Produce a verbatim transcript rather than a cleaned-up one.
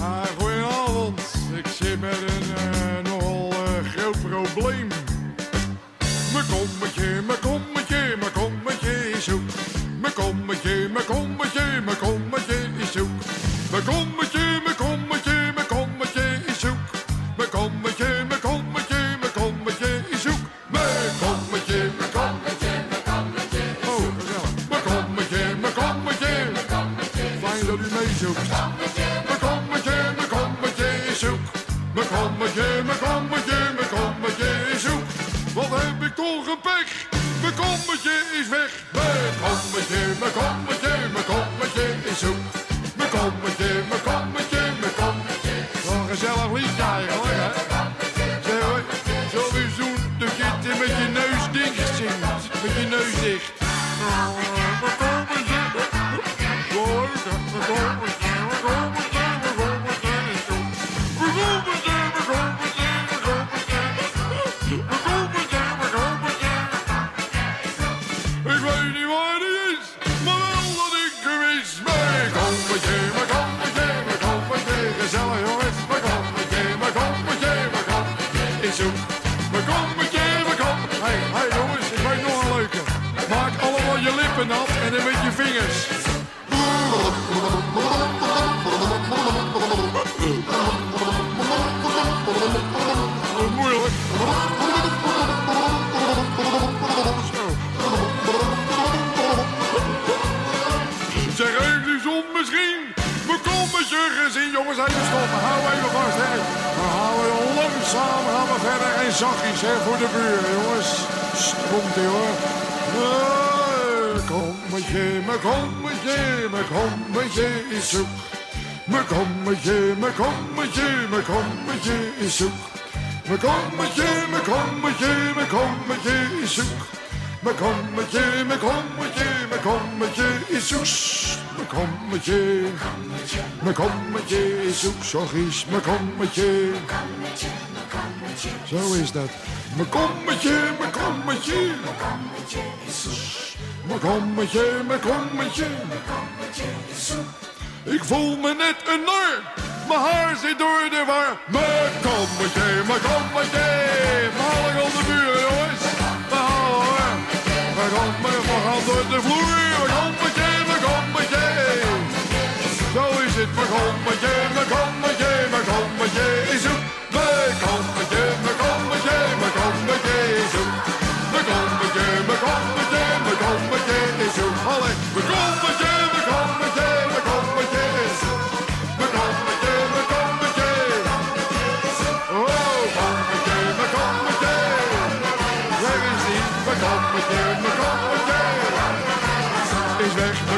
Ah, goedenavond. Ik zit met een uh, nogal uh, groot probleem. Mijn kommetje, mijn kommetje, mijn kommetje is zoek. Mijn kommetje, mijn kommetje, mijn kommetje is zoek. Mijn kommetje, mijn kommetje, mijn kommetje is zoek. Mijn kommetje, mijn kommetje, mijn kommetje is zoek. Mijn kommetje, mijn kommetje, mijn kommetje is zoek. Oh, gezellig. Mijn kommetje, mijn kommetje, mijn kommetje. Fijn dat u meezoekt. Mijn kommetje, mijn kommetje is zoek. Mijn kommetje, mijn kommetje, mijn kommetje is zoek. Wat heb ik toch een pech? Mijn kommetje is weg. Mijn kommetje, mijn kommetje, mijn kommetje is zoek. Mijn kommetje, mijn kommetje, mijn kommetje is zoek. Wat een gezellig liedje eigenlijk, hè? Zeg hoor, zullen we eens doen dat je het met je neus dicht zingt? Met je neus dicht. Mijn kommetje, mijn kommetje, mijn kommetje, mijn kommetje, mijn kommetje is zoek. Mijn kommetje, mijn kommetje, mijn kommetje. Mijn kommetje, mijn kommetje. Ik weet niet waar die is, maar wel dat ik hem is. Mijn kommetje, mijn kommetje, mijn kommetje. Gezellig jongens. Mijn kommetje, mijn kommetje, mijn kommetje is zoek. Mijn kommetje, mijn kommetje. Hé, hé jongens, ik weet nog een leuke. Maak allemaal je lippen nat en dan met je vingers. Dat is moeilijk. Zeg, heeft u zon misschien? Mijn kommetje gezien. Jongens, even stoppen. Hou even vast, hè. Dan gaan we langzaam gaan we verder. En zachtjes, hè, voor de buren, jongens. Komt-ie, hoor. Mijn kommetje, mijn kommetje, mijn kommetje is zoek. Mijn kommetje, mijn kommetje, mijn kommetje is zoek. Mijn kommetje, mijn kommetje, mijn kommetje is zoek. Mijn kommetje, mijn kommetje, mijn kommetje is zoek. Mijn kommetje, mijn kommetje is zoek. Zachtjes, mijn kommetje. Zo is dat. Mijn kommetje, mijn kommetje. Mijn kommetje, mijn kommetje. Ik voel me net een nar. Mijn haar zit door de war. Mijn kommetje, mijn kommetje. Maling op de buren, jongens. We halen hoor. We gaan, we gaan door de vloer. Mijn kommetje, mijn kommetje. Zo is het, mijn kommetje, mijn kommetje, mijn kommetje is zoek. Mijn kommetje, mijn kommetje, mijn kommetje is zoek. Mijn kommetje, mijn kommetje, mijn kommetje is zoek. Allee, mijn kommetje, mijn kommetje, mijn kommetje is zoek. Mijn kommetje, mijn kommetje. Oh, kommetje, mijn kommetje. Waar is die? Mijn kommetje, mijn kommetje is weg.